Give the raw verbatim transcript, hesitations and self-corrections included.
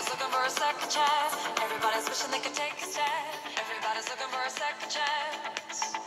Everybody's looking for a second chance. Everybody's wishing they could take a stand. Everybody's looking for a second chance.